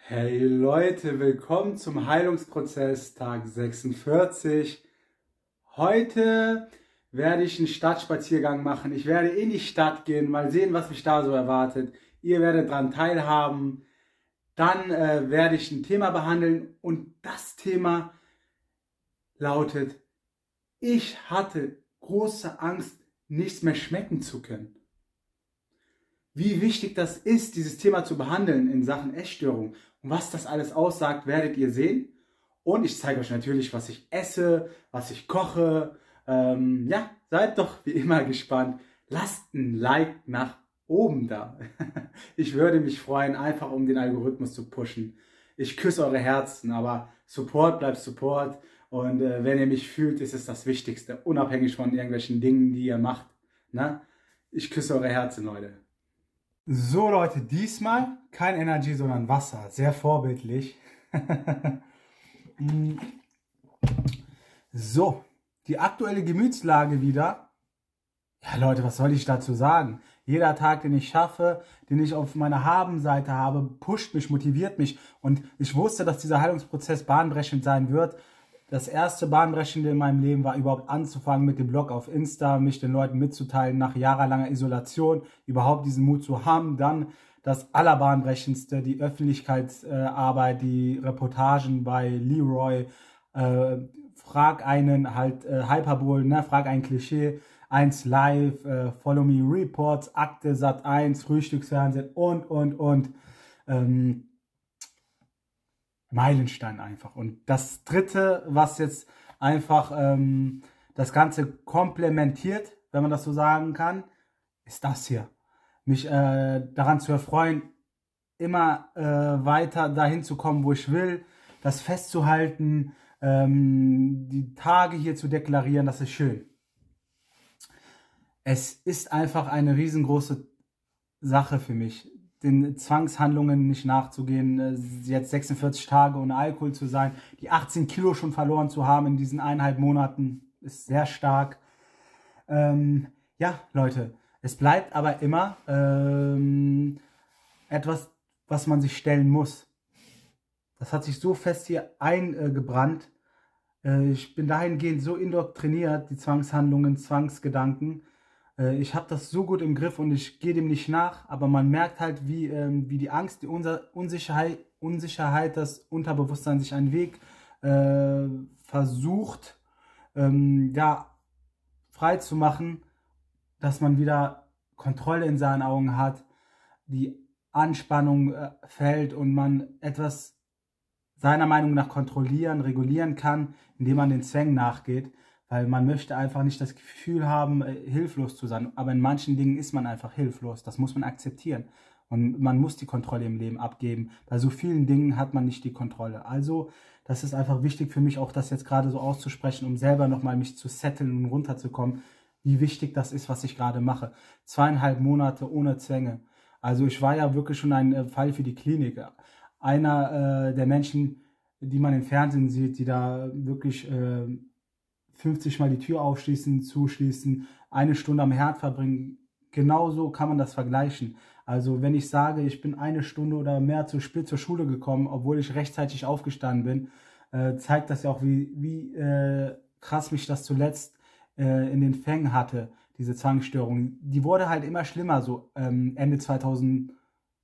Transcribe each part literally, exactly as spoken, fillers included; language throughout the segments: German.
Hey Leute, willkommen zum Heilungsprozess Tag sechsundvierzig. Heute werde ich einen Stadtspaziergang machen. Ich werde in die Stadt gehen, mal sehen, was mich da so erwartet. Ihr werdet daran teilhaben. Dann äh, werde ich ein Thema behandeln und das Thema lautet: Ich hatte große Angst, nichts mehr schmecken zu können. Wie wichtig das ist, dieses Thema zu behandeln in Sachen Essstörung und was das alles aussagt, werdet ihr sehen. Und ich zeige euch natürlich, was ich esse, was ich koche. Ähm, ja, seid doch wie immer gespannt. Lasst ein Like nach oben da. Ich würde mich freuen, einfach um den Algorithmus zu pushen. Ich küsse eure Herzen, aber Support bleibt Support. Und äh, wenn ihr mich fühlt, ist es das Wichtigste, unabhängig von irgendwelchen Dingen, die ihr macht. Na? Ich küsse eure Herzen, Leute. So Leute, diesmal kein Energy, sondern Wasser. Sehr vorbildlich. So, die aktuelle Gemütslage wieder. Ja Leute, was soll ich dazu sagen? Jeder Tag, den ich schaffe, den ich auf meiner Habenseite habe, pusht mich, motiviert mich. Und ich wusste, dass dieser Heilungsprozess bahnbrechend sein wird. Das erste Bahnbrechende in meinem Leben war überhaupt anzufangen mit dem Blog auf Insta, mich den Leuten mitzuteilen, nach jahrelanger Isolation überhaupt diesen Mut zu haben. Dann das Allerbahnbrechendste, die Öffentlichkeitsarbeit, die Reportagen bei Leroy, äh, Frag einen, halt äh, Hyperbol, ne? Frag ein Klischee, eins Live, äh, Follow Me Reports, Akte, Sat eins, Frühstücksfernsehen und, und, und. Ähm, Meilenstein einfach. Und das dritte, was jetzt einfach ähm, das Ganze komplementiert, wenn man das so sagen kann, ist das hier. Mich äh, daran zu erfreuen, immer äh, weiter dahin zu kommen, wo ich will, das festzuhalten, ähm, die Tage hier zu deklarieren, das ist schön. Es ist einfach eine riesengroße Sache für mich, den Zwangshandlungen nicht nachzugehen, jetzt sechsundvierzig Tage ohne Alkohol zu sein, die achtzehn Kilo schon verloren zu haben in diesen eineinhalb Monaten, ist sehr stark. Ähm, ja, Leute, es bleibt aber immer ähm, etwas, was man sich stellen muss. Das hat sich so fest hier eingebrannt. Äh, ich bin dahingehend so indoktriniert, die Zwangshandlungen, Zwangsgedanken. Ich habe das so gut im Griff und ich gehe dem nicht nach, aber man merkt halt, wie, ähm, wie die Angst, die Unsicherheit, Unsicherheit, das Unterbewusstsein sich einen Weg äh, versucht, ähm, ja, frei zu machen, dass man wieder Kontrolle in seinen Augen hat, die Anspannung äh, fällt und man etwas seiner Meinung nach kontrollieren, regulieren kann, indem man den Zwängen nachgeht. Weil man möchte einfach nicht das Gefühl haben, hilflos zu sein. Aber in manchen Dingen ist man einfach hilflos. Das muss man akzeptieren. Und man muss die Kontrolle im Leben abgeben. Bei so vielen Dingen hat man nicht die Kontrolle. Also, das ist einfach wichtig für mich, auch das jetzt gerade so auszusprechen, um selber nochmal mich zu setteln und runterzukommen, wie wichtig das ist, was ich gerade mache. Zweieinhalb Monate ohne Zwänge. Also ich war ja wirklich schon ein Fall für die Klinik. Einer äh, der Menschen, die man im Fernsehen sieht, die da wirklich Äh, fünfzig Mal die Tür aufschließen, zuschließen, eine Stunde am Herd verbringen. Genauso kann man das vergleichen. Also wenn ich sage, ich bin eine Stunde oder mehr zu spät zur Schule gekommen, obwohl ich rechtzeitig aufgestanden bin, äh, zeigt das ja auch, wie, wie äh, krass mich das zuletzt äh, in den Fängen hatte, diese Zwangsstörung. Die wurde halt immer schlimmer, so ähm, Ende zweitausendzwanzig,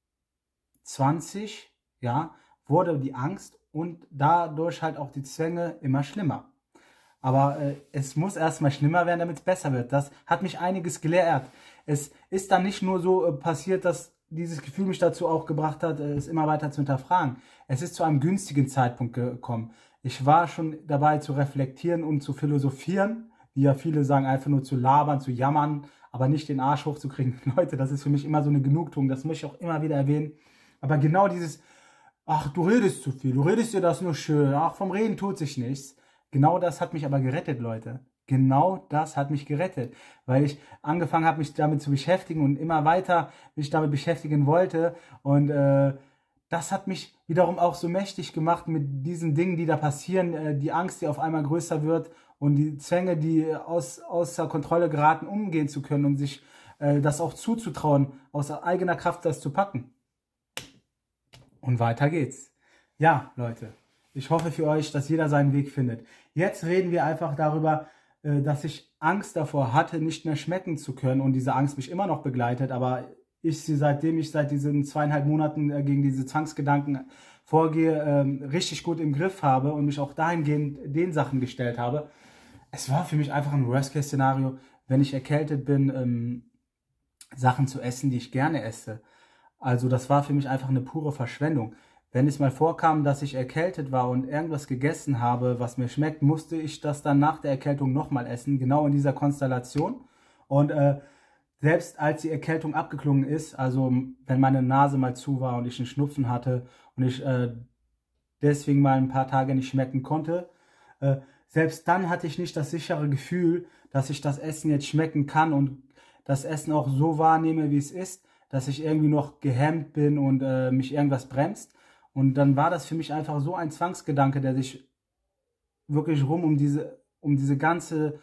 ja, wurde die Angst und dadurch halt auch die Zwänge immer schlimmer. Aber äh, es muss erstmal schlimmer werden, damit es besser wird. Das hat mich einiges gelehrt. Es ist dann nicht nur so äh, passiert, dass dieses Gefühl mich dazu auch gebracht hat, äh, es immer weiter zu hinterfragen. Es ist zu einem günstigen Zeitpunkt gekommen. Ich war schon dabei zu reflektieren und zu philosophieren, wie ja viele sagen, einfach nur zu labern, zu jammern, aber nicht den Arsch hochzukriegen. Leute, das ist für mich immer so eine Genugtuung, das möchte ich auch immer wieder erwähnen. Aber genau dieses, ach, du redest zu viel, du redest dir das nur schön, ach, vom Reden tut sich nichts. Genau das hat mich aber gerettet, Leute. Genau das hat mich gerettet, weil ich angefangen habe, mich damit zu beschäftigen und immer weiter mich damit beschäftigen wollte. Und äh, das hat mich wiederum auch so mächtig gemacht mit diesen Dingen, die da passieren, äh, die Angst, die auf einmal größer wird und die Zwänge, die aus, außer Kontrolle geraten, umgehen zu können und sich äh, das auch zuzutrauen, aus eigener Kraft das zu packen. Und weiter geht's. Ja, Leute, ich hoffe für euch, dass jeder seinen Weg findet. Jetzt reden wir einfach darüber, dass ich Angst davor hatte, nicht mehr schmecken zu können und diese Angst mich immer noch begleitet, aber ich sie, seitdem ich seit diesen zweieinhalb Monaten gegen diese Zwangsgedanken vorgehe, richtig gut im Griff habe und mich auch dahingehend den Sachen gestellt habe. Es war für mich einfach ein Worst-Case-Szenario, wenn ich erkältet bin, Sachen zu essen, die ich gerne esse. Also das war für mich einfach eine pure Verschwendung. Wenn es mal vorkam, dass ich erkältet war und irgendwas gegessen habe, was mir schmeckt, musste ich das dann nach der Erkältung nochmal essen, genau in dieser Konstellation. Und äh, selbst als die Erkältung abgeklungen ist, also wenn meine Nase mal zu war und ich einen Schnupfen hatte und ich äh, deswegen mal ein paar Tage nicht schmecken konnte, äh, selbst dann hatte ich nicht das sichere Gefühl, dass ich das Essen jetzt schmecken kann und das Essen auch so wahrnehme, wie es ist, dass ich irgendwie noch gehemmt bin und äh, mich irgendwas bremst. Und dann war das für mich einfach so ein Zwangsgedanke, der sich wirklich rum um diese, um diese ganze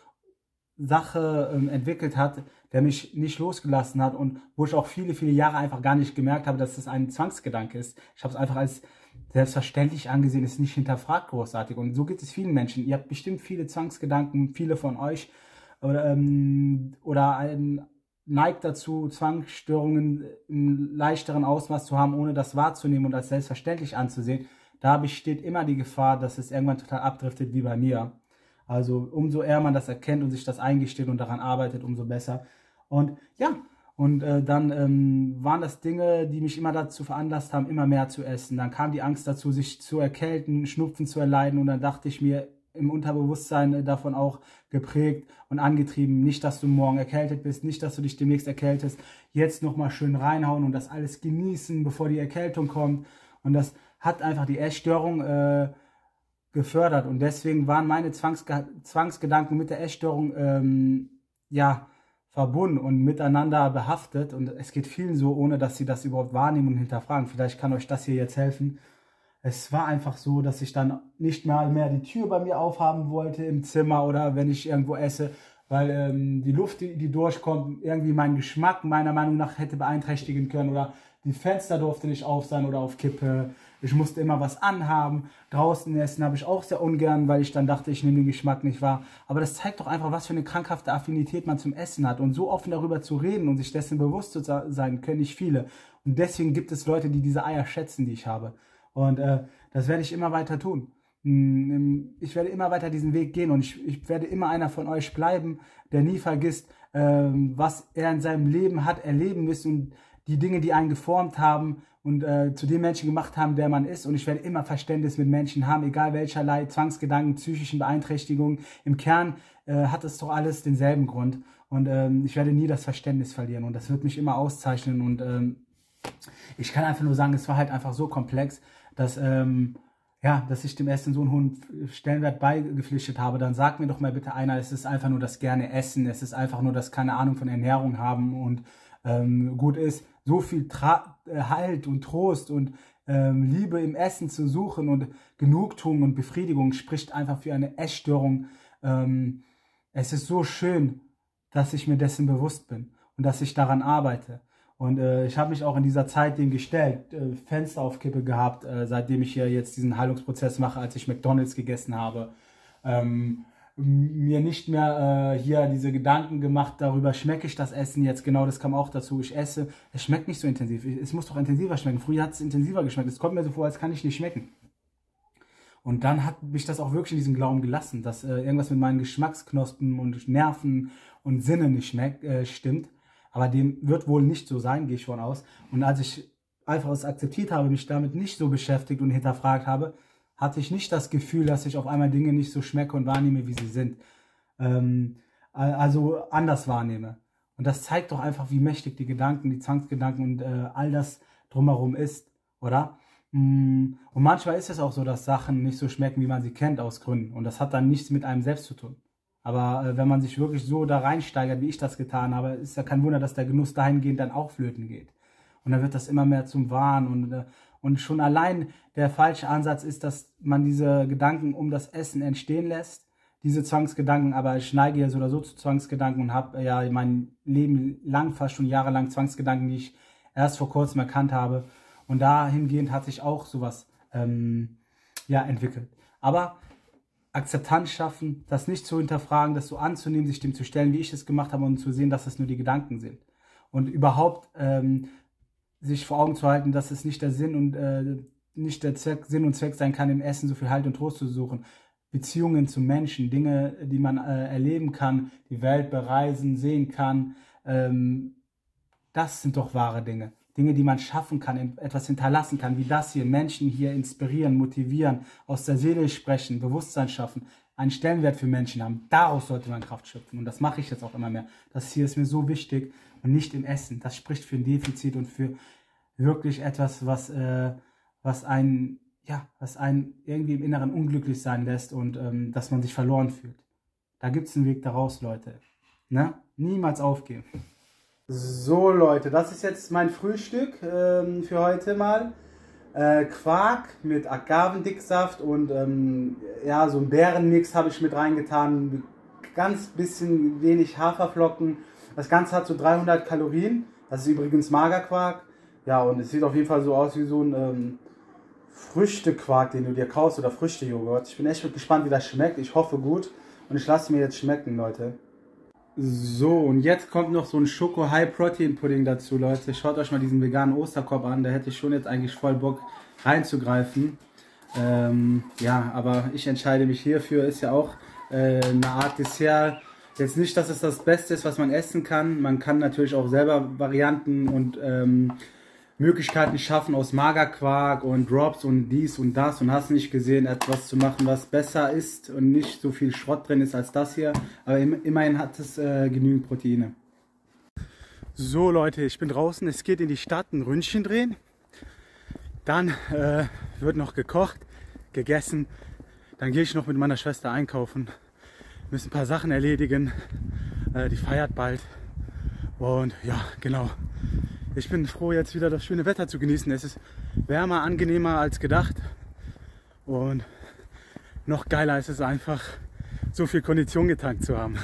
Sache ähm, entwickelt hat, der mich nicht losgelassen hat und wo ich auch viele, viele Jahre einfach gar nicht gemerkt habe, dass das ein Zwangsgedanke ist. Ich habe es einfach als selbstverständlich angesehen, ist nicht hinterfragt großartig. Und so geht es vielen Menschen. Ihr habt bestimmt viele Zwangsgedanken, viele von euch, oder, ähm, oder ein neigt dazu, Zwangsstörungen im leichteren Ausmaß zu haben, ohne das wahrzunehmen und als selbstverständlich anzusehen. Da besteht immer die Gefahr, dass es irgendwann total abdriftet, wie bei mir. Also umso eher man das erkennt und sich das eingesteht und daran arbeitet, umso besser. Und ja, und äh, dann ähm, waren das Dinge, die mich immer dazu veranlasst haben, immer mehr zu essen. Dann kam die Angst dazu, sich zu erkälten, Schnupfen zu erleiden und dann dachte ich mir, im Unterbewusstsein davon auch geprägt und angetrieben, nicht, dass du morgen erkältet bist, nicht, dass du dich demnächst erkältest, jetzt nochmal schön reinhauen und das alles genießen, bevor die Erkältung kommt. Und das hat einfach die Essstörung äh, gefördert und deswegen waren meine Zwangsge Zwangsgedanken mit der Essstörung ähm, ja, verbunden und miteinander behaftet und es geht vielen so, ohne dass sie das überhaupt wahrnehmen und hinterfragen. Vielleicht kann euch das hier jetzt helfen. Es war einfach so, dass ich dann nicht mal mehr die Tür bei mir aufhaben wollte im Zimmer oder wenn ich irgendwo esse, weil ähm, die Luft, die, die durchkommt, irgendwie meinen Geschmack meiner Meinung nach hätte beeinträchtigen können oder die Fenster durfte nicht auf sein oder auf Kippe. Ich musste immer was anhaben. Draußen essen habe ich auch sehr ungern, weil ich dann dachte, ich nehme den Geschmack nicht wahr. Aber das zeigt doch einfach, was für eine krankhafte Affinität man zum Essen hat. Und so offen darüber zu reden und sich dessen bewusst zu sein, können nicht viele. Und deswegen gibt es Leute, die diese Eier schätzen, die ich habe. Und äh, das werde ich immer weiter tun. Ich werde immer weiter diesen Weg gehen und ich, ich werde immer einer von euch bleiben, der nie vergisst, ähm, was er in seinem Leben hat erleben müssen und die Dinge, die einen geformt haben und äh, zu dem Menschen gemacht haben, der man ist. Und ich werde immer Verständnis mit Menschen haben, egal welcherlei Zwangsgedanken, psychischen Beeinträchtigungen. Im Kern äh, hat es doch alles denselben Grund. Und ähm, ich werde nie das Verständnis verlieren und das wird mich immer auszeichnen. Und ähm, ich kann einfach nur sagen, es war halt einfach so komplex, dass... Ähm, ja, dass ich dem Essen so einen hohen Stellenwert beigepflichtet habe, dann sagt mir doch mal bitte einer, es ist einfach nur das gerne Essen, es ist einfach nur das keine Ahnung von Ernährung haben und ähm, gut ist, so viel Tra Halt und Trost und ähm, Liebe im Essen zu suchen und Genugtuung und Befriedigung spricht einfach für eine Essstörung. Ähm, es ist so schön, dass ich mir dessen bewusst bin und dass ich daran arbeite. Und äh, ich habe mich auch in dieser Zeit dem gestellt, äh, Fenster auf Kippe gehabt, äh, seitdem ich hier jetzt diesen Heilungsprozess mache, als ich McDonald's gegessen habe. Ähm, mir nicht mehr äh, hier diese Gedanken gemacht, darüber schmecke ich das Essen jetzt, genau das kam auch dazu, ich esse, es schmeckt nicht so intensiv, es muss doch intensiver schmecken, früher hat es intensiver geschmeckt, es kommt mir so vor, als kann ich nicht schmecken. Und dann hat mich das auch wirklich in diesem Glauben gelassen, dass äh, irgendwas mit meinen Geschmacksknospen und Nerven und Sinnen nicht schmeckt, äh, stimmt. Aber dem wird wohl nicht so sein, gehe ich von aus. Und als ich einfach es akzeptiert habe, mich damit nicht so beschäftigt und hinterfragt habe, hatte ich nicht das Gefühl, dass ich auf einmal Dinge nicht so schmecke und wahrnehme, wie sie sind. Ähm, also anders wahrnehme. Und das zeigt doch einfach, wie mächtig die Gedanken, die Zwangsgedanken und äh, all das drumherum ist, oder? Und manchmal ist es auch so, dass Sachen nicht so schmecken, wie man sie kennt, aus Gründen. Und das hat dann nichts mit einem selbst zu tun. Aber äh, wenn man sich wirklich so da reinsteigert, wie ich das getan habe, ist ja kein Wunder, dass der Genuss dahingehend dann auch flöten geht. Und dann wird das immer mehr zum Wahn. Und, äh, und schon allein der falsche Ansatz ist, dass man diese Gedanken um das Essen entstehen lässt. Diese Zwangsgedanken, aber ich neige ja so oder so zu Zwangsgedanken und habe ja mein Leben lang, fast schon jahrelang Zwangsgedanken, die ich erst vor kurzem erkannt habe. Und dahingehend hat sich auch sowas ähm, ja, entwickelt. Aber Akzeptanz schaffen, das nicht zu hinterfragen, das so anzunehmen, sich dem zu stellen, wie ich es gemacht habe und zu sehen, dass es nur die Gedanken sind. Und überhaupt ähm, sich vor Augen zu halten, dass es nicht der Sinn und äh, nicht der Zweck, Sinn und Zweck sein kann, im Essen so viel Halt und Trost zu suchen. Beziehungen zu Menschen, Dinge, die man äh, erleben kann, die Welt bereisen, sehen kann, ähm, das sind doch wahre Dinge. Dinge, die man schaffen kann, etwas hinterlassen kann, wie das hier, Menschen hier inspirieren, motivieren, aus der Seele sprechen, Bewusstsein schaffen, einen Stellenwert für Menschen haben. Daraus sollte man Kraft schöpfen und das mache ich jetzt auch immer mehr. Das hier ist mir so wichtig und nicht im Essen. Das spricht für ein Defizit und für wirklich etwas, was, äh, was einen, ja, was einen irgendwie im Inneren unglücklich sein lässt und ähm, dass man sich verloren fühlt. Da gibt es einen Weg daraus, Leute. Ne? Niemals aufgeben. So Leute, das ist jetzt mein Frühstück ähm, für heute mal. Äh, Quark mit Agavendicksaft und ähm, ja, so ein Beerenmix habe ich mit reingetan. Ganz bisschen wenig Haferflocken. Das Ganze hat so dreihundert Kalorien. Das ist übrigens Magerquark. Ja, und es sieht auf jeden Fall so aus wie so ein ähm, Früchtequark, den du dir kaufst oder Früchtejoghurt. Ich bin echt gespannt, wie das schmeckt. Ich hoffe gut. Und ich lasse mir jetzt schmecken, Leute. So, und jetzt kommt noch so ein Schoko-High-Protein-Pudding dazu, Leute. Schaut euch mal diesen veganen Osterkorb an. Da hätte ich schon jetzt eigentlich voll Bock reinzugreifen. Ähm, ja, aber ich entscheide mich hierfür. Ist ja auch äh, eine Art Dessert. Jetzt nicht, dass es das Beste ist, was man essen kann. Man kann natürlich auch selber Varianten und ähm, Möglichkeiten schaffen, aus Magerquark und Drops und dies und das und hast nicht gesehen, etwas zu machen, was besser ist und nicht so viel Schrott drin ist als das hier. Aber immerhin hat es äh, genügend Proteine. So Leute, ich bin draußen, es geht in die Stadt, ein Ründchen drehen. Dann äh, wird noch gekocht, gegessen. Dann gehe ich noch mit meiner Schwester einkaufen. Wir müssen ein paar Sachen erledigen. Äh, die feiert bald. Und ja, genau. Ich bin froh, jetzt wieder das schöne Wetter zu genießen. Es ist wärmer, angenehmer als gedacht. Und noch geiler ist es einfach, so viel Kondition getankt zu haben.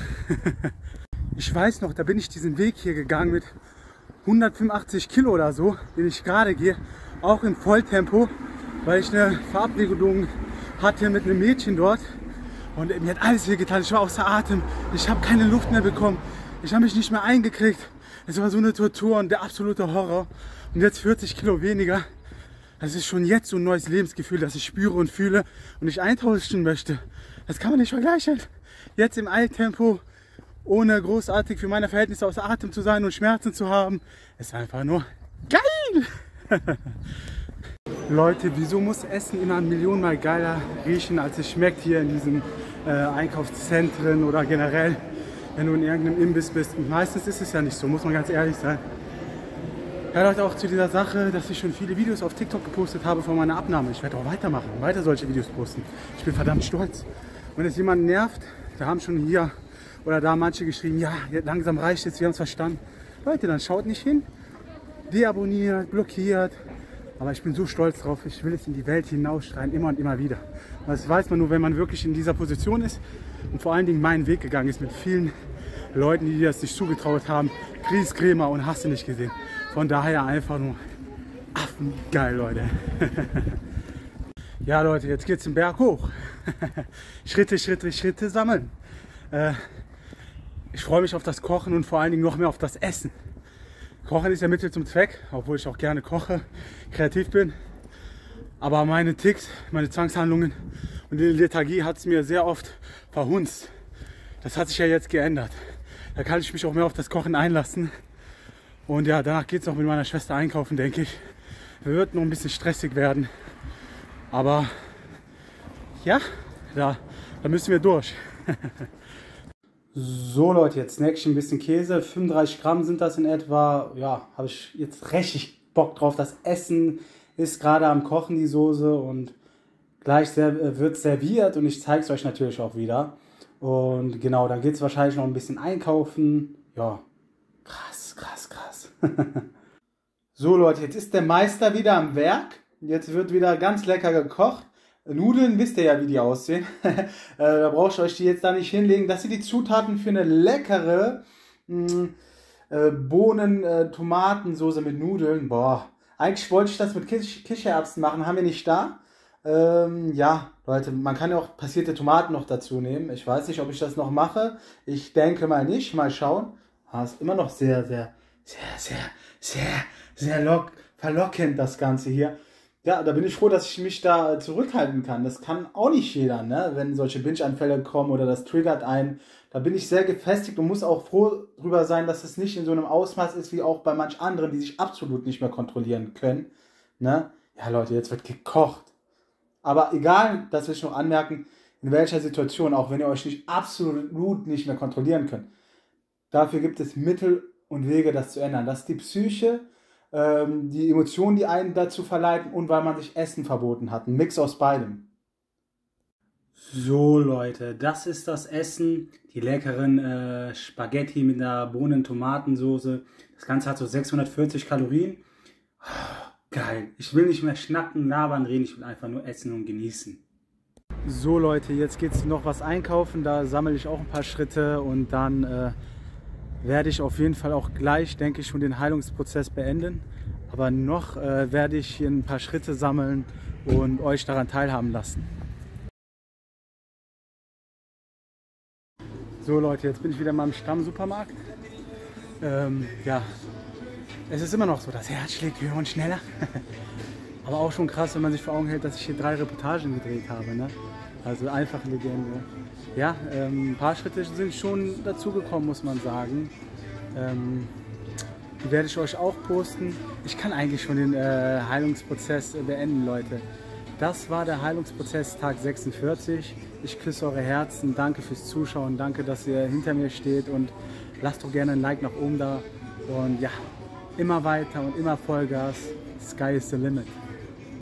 Ich weiß noch, da bin ich diesen Weg hier gegangen mit hundertfünfundachtzig Kilo oder so, den ich gerade gehe. Auch im Volltempo, weil ich eine Verabredung hatte mit einem Mädchen dort. Und mir hat alles wehgetan. Ich war außer Atem. Ich habe keine Luft mehr bekommen. Ich habe mich nicht mehr eingekriegt. Es war so eine Tortur und der absolute Horror. Und jetzt vierzig Kilo weniger. Das ist schon jetzt so ein neues Lebensgefühl, das ich spüre und fühle und ich eintauschen möchte. Das kann man nicht vergleichen. Jetzt im Eiltempo, ohne großartig für meine Verhältnisse außer Atem zu sein und Schmerzen zu haben. Es ist einfach nur geil. Leute, wieso muss Essen immer millionenmal geiler riechen, als es schmeckt hier in diesen äh, Einkaufszentren oder generell, wenn du in irgendeinem Imbiss bist. Und meistens ist es ja nicht so, muss man ganz ehrlich sein. Ja, Leute, auch zu dieser Sache, dass ich schon viele Videos auf TikTok gepostet habe von meiner Abnahme. Ich werde auch weitermachen, weiter solche Videos posten. Ich bin verdammt stolz. Wenn es jemanden nervt, da haben schon hier oder da manche geschrieben, ja, langsam reicht es, wir haben es verstanden. Leute, dann schaut nicht hin, deabonniert, blockiert. Aber ich bin so stolz drauf, ich will es in die Welt hinausschreien, immer und immer wieder. Das weiß man nur, wenn man wirklich in dieser Position ist und vor allen Dingen meinen Weg gegangen ist mit vielen Leuten, die das nicht zugetraut haben. Grießcremer und hast du nicht gesehen. Von daher einfach nur affengeil, Leute. Ja, Leute, jetzt geht's den Berg hoch. Schritte, Schritte, Schritte sammeln. Äh, ich freue mich auf das Kochen und vor allen Dingen noch mehr auf das Essen. Kochen ist ja Mittel zum Zweck, obwohl ich auch gerne koche, kreativ bin. Aber meine Ticks, meine Zwangshandlungen und die Lethargie hat es mir sehr oft verhunzt. Das hat sich ja jetzt geändert. Da kann ich mich auch mehr auf das Kochen einlassen. Und ja, danach geht es noch mit meiner Schwester einkaufen, denke ich. Wird noch ein bisschen stressig werden. Aber ja, da, da müssen wir durch. So Leute, jetzt snack ich ein bisschen Käse. fünfunddreißig Gramm sind das in etwa. Ja, habe ich jetzt richtig Bock drauf. Das Essen ist gerade am Kochen, die Soße. Und gleich wird serviert und ich zeige es euch natürlich auch wieder. Und genau, dann geht es wahrscheinlich noch ein bisschen einkaufen. Ja, krass, krass, krass. So Leute, jetzt ist der Meister wieder am Werk. Jetzt wird wieder ganz lecker gekocht. Nudeln, wisst ihr ja, wie die aussehen. äh, da braucht ihr euch die jetzt da nicht hinlegen. Das sind die Zutaten für eine leckere mh, äh, Bohnen-Tomatensoße mit Nudeln. Boah, Eigentlich wollte ich das mit Kisch Kichererbsen machen, haben wir nicht da. Ähm, ja, Leute, man kann ja auch passierte Tomaten noch dazu nehmen. Ich weiß nicht, ob ich das noch mache. Ich denke mal nicht. Mal schauen. Ah, ist immer noch sehr, sehr, sehr, sehr, sehr, sehr lock, verlockend, das Ganze hier. Ja, da bin ich froh, dass ich mich da zurückhalten kann. Das kann auch nicht jeder, ne? Wenn solche Binge-Anfälle kommen oder das triggert einen. Da bin ich sehr gefestigt und muss auch froh drüber sein, dass es nicht in so einem Ausmaß ist, wie auch bei manch anderen, die sich absolut nicht mehr kontrollieren können. Ne? Ja, Leute, jetzt wird gekocht. Aber egal, das will ich noch anmerken, in welcher Situation, auch wenn ihr euch nicht absolut nicht mehr kontrollieren könnt. Dafür gibt es Mittel und Wege, das zu ändern. Das ist die Psyche, ähm, die Emotionen, die einen dazu verleiten und weil man sich Essen verboten hat. Ein Mix aus beidem. So Leute, das ist das Essen. Die leckeren äh, Spaghetti mit der Bohnen-Tomatensoße. Das Ganze hat so sechshundertvierzig Kalorien. Oh, geil. Ich will nicht mehr schnacken, labern, reden. Ich will einfach nur essen und genießen. So Leute, jetzt geht es noch was einkaufen. Da sammle ich auch ein paar Schritte und dann äh, werde ich auf jeden Fall auch gleich, denke ich, schon den Heilungsprozess beenden. Aber noch äh, werde ich hier ein paar Schritte sammeln und euch daran teilhaben lassen. So Leute, jetzt bin ich wieder mal im Stamm-Supermarkt. Ähm, ja, es ist immer noch so, das Herz schlägt höher und schneller. Aber auch schon krass, wenn man sich vor Augen hält, dass ich hier drei Reportagen gedreht habe. Ne? Also einfach Legende. Ja, ähm, ein paar Schritte sind schon dazugekommen, muss man sagen. Ähm, die werde ich euch auch posten. Ich kann eigentlich schon den äh, Heilungsprozess äh, beenden, Leute. Das war der Heilungsprozess Tag sechsundvierzig. Ich küsse eure Herzen. Danke fürs Zuschauen. Danke, dass ihr hinter mir steht. Und lasst doch gerne ein Like nach oben da. Und ja, immer weiter und immer Vollgas. Sky is the limit.